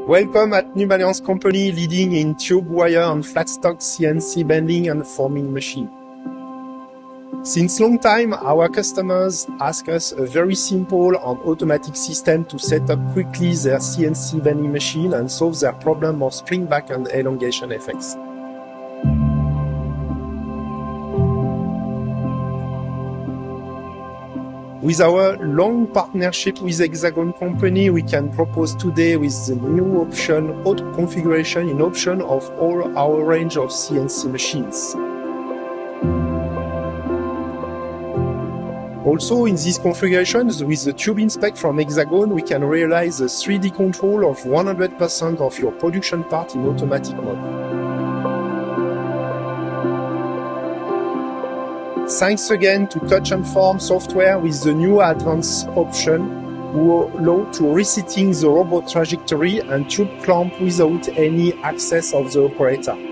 Welcome at New Balance Company, leading in tube, wire and flat stock CNC bending and forming machine. Since long time, our customers ask us a very simple and automatic system to set up quickly their CNC bending machine and solve their problem of spring back and elongation effects. With our long partnership with Hexagon Company, we can propose today with the new option auto configuration in option of all our range of CNC machines. Also, in this configuration, with the Tube Inspect from Hexagon, we can realize a 3D control of 100% of your production part in automatic mode. Thanks again to Touch and Form software with the new advanced option who allow to resetting the robot trajectory and tube clamp without any access of the operator.